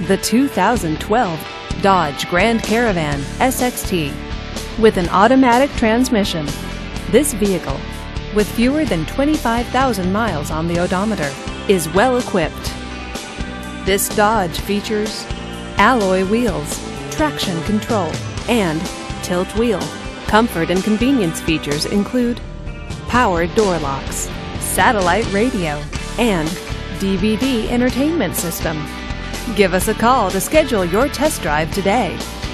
the 2012 Dodge Grand Caravan SXT. With an automatic transmission, this vehicle, with fewer than 25,000 miles on the odometer, is well equipped. This Dodge features alloy wheels, traction control, and tilt wheel. Comfort and convenience features include power door locks, satellite radio, and DVD entertainment system. Give us a call to schedule your test drive today.